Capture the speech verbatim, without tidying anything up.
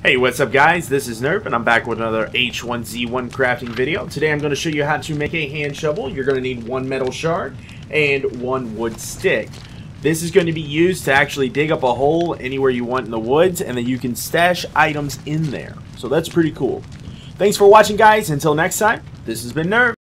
Hey, what's up guys? This is Nerve and I'm back with another H one Z one crafting video. Today I'm going to show you how to make a hand shovel. You're going to need one metal shard and one wood stick. This is going to be used to actually dig up a hole anywhere you want in the woods, and then you can stash items in there. So that's pretty cool. Thanks for watching guys. Until next time, this has been Nerve.